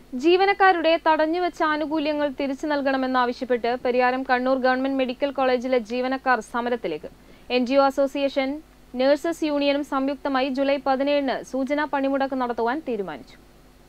ജീവനക്കാരുടെ തടഞ്ഞുവെച്ച ആനുകൂല്യങ്ങൾ തിരിച്ചു നൽകണമെന്നാവശ്യപ്പെട്ട് പരിയാരം കണ്ണൂർ ഗവൺമെന്റ് മെഡിക്കൽ കോളേജിലെ ജീവനക്കാർ സമരത്തിലേക്ക്. NGO അസോസിയേഷൻ, നഴ്സസ് യൂണിയനും സംയുക്തമായി ജൂലൈ 17-ന് സൂചനാ പണിമുടക്ക് നടത്തുവാൻ തീരുമാനിച്ചു.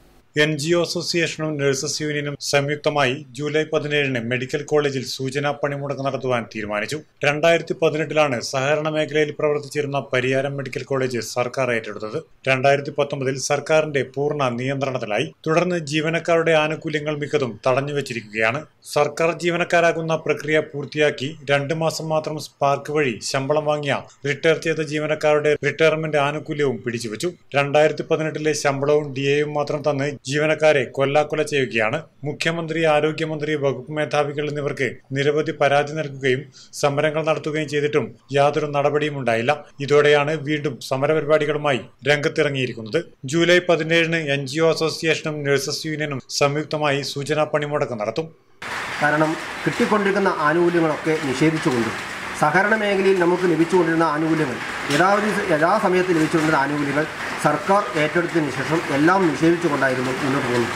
NGO അസോസിയേഷനും നഴ്സസ് യൂണിയനും സംയുക്തമായി ജൂലൈ 17-ന് മെഡിക്കൽ കോളേജിൽ സൂചനാ പണിമുടക്ക് നടത്തുവാൻ തീരുമാനിച്ചു. 2018-ലാണ് സഹകരണ മേഖലയിൽ പ്രവർത്തിച്ചിരുന്ന പരിയാരം മെഡിക്കൽ കോളേജ് സർക്കാർ ഏറ്റെടുത്തത്. 2019-ൽ സർക്കാരിന്റെ പൂർണ്ണ നിയന്ത്രണത്തിലായി. തുടർന്ന് ജീവനക്കാരുടെ ആനുകൂല്യങ്ങൾ മിക്കതും തടഞ്ഞുവച്ചിരിക്കുകയാണ്. സർക്കാർ ജീവനക്കാരാകുന്ന പ്രക്രിയ പൂർത്തിയാക്കി 2 മാസം മാത്രം സ്പാർക്ക് വഴി ശമ്പളം വാങ്ങിയ റിട്ടയർ ചെയ്ത ജീവനക്കാരുടെ റിട്ടയർമെന്റ് ആനുകൂല്യവും പിടിച്ചുവെച്ചു. 2018-ലെ ശമ്പളവും DAയും മാത്രം തന്ന് ജീവനക്കാരെ കൊല്ലാക്കൊല ചെയ്യുകയാണ്. മുഖ്യമന്ത്രി, ആരോഗ്യമന്ത്രി, വകുപ്പ് മേധാവികൾ എന്നിവർക്ക് നിരവധി പരാതി നൽകുകയും സമരങ്ങൾ നടത്തുകയും ചെയ്തിട്ടും യാതൊരു നടപടിയും ഉണ്ടായില്ല. ഇതോടെയാണ് വീണ്ടും സമരപരിപാടികളുമായി രംഗത്തിറങ്ങിയിരിക്കുന്നത്. ജൂലൈ 17-ന് NGO അസോസിയേഷനും നഴ്സസ് യൂണിയനും സംയുക്തമായി സൂചനാ പണിമുടക്ക് നടത്തും. കാരണം കിട്ടിക്കൊണ്ടിരിക്കുന്ന ആനുകൂല്യങ്ങളൊക്കെ നിഷേധിച്ചുകൊണ്ട് സഹകരണ മേഖലയിൽ നമുക്ക് ലഭിച്ചുകൊണ്ടിരുന്ന ആനുകൂല്യങ്ങൾ യഥാസമയത്ത് ലഭിച്ചുകൊണ്ടിരുന്ന ആനുകൂല്യങ്ങൾ സർക്കാർ ഏറ്റെടുത്തതിന് ശേഷം എല്ലാം നിഷേധിച്ചുകൊണ്ടായിരുന്നു മുന്നോട്ട് പോകുന്നത്.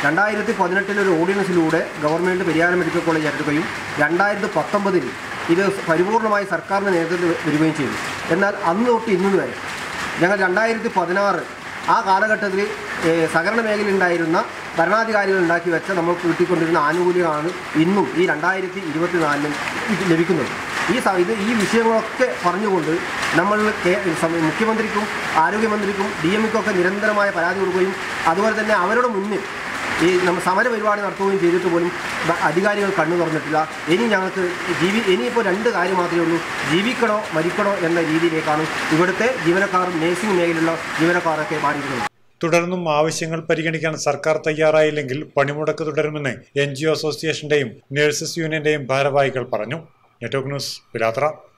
2018 ഒരു ഓർഡിനൻസിലൂടെ ഗവൺമെൻറ് പരിയാരം മെഡിക്കൽ കോളേജ് ഏറ്റെടുക്കുകയും 2019-ൽ ഇത് പരിപൂർണമായി സർക്കാരിൻ്റെ നേതൃത്വത്തിൽ വരികയും ചെയ്തു. എന്നാൽ അന്ന് തൊട്ട് ഇന്ന് വരെ ഞങ്ങൾ 2016 ആ കാലഘട്ടത്തിൽ സഹകരണ മേഖലയിൽ ഉണ്ടായിരുന്ന ഭരണാധികാരികൾ ഉണ്ടാക്കി വെച്ച നമ്മൾ കിട്ടിക്കൊണ്ടിരുന്ന ആനുകൂല്യങ്ങളാണ് ഇന്നും ഈ 2024-ലും ലഭിക്കുന്നത്. ഈ വിഷയങ്ങളൊക്കെ പറഞ്ഞുകൊണ്ട് നമ്മൾ മുഖ്യമന്ത്രിക്കും ആരോഗ്യമന്ത്രിക്കും DMക്കൊക്കെ നിരന്തരമായ പരാതി കൊടുക്കുകയും അതുപോലെ തന്നെ അവരുടെ മുന്നിൽ നമ്മൾ സമര പരിപാടി നടത്തുകയും ചെയ്തിട്ട് പോലും അധികാരികൾ കണ്ണു തുറന്നിട്ടില്ല. ഇനിയിപ്പോൾ 2 കാര്യം മാത്രമേ ഉള്ളൂ: ജീവിക്കണോ മരിക്കണോ എന്ന രീതിയിലേക്കാണ് ഇവിടുത്തെ ജീവനക്കാരും നേഴ്സിംഗ് മേഖലയിലുള്ള ജീവനക്കാരൊക്കെ മാറിയിരിക്കുന്നത്. തുടർന്നും ആവശ്യങ്ങൾ പരിഗണിക്കാൻ സർക്കാർ തയ്യാറായില്ലെങ്കിൽ പണിമുടക്ക് തുടരുമെന്ന് NGO അസോസിയേഷന്റെയും നഴ്സസ് യൂണിയന്റെയും ഭാരവാഹികൾ പറഞ്ഞു. Network news, Pilathara.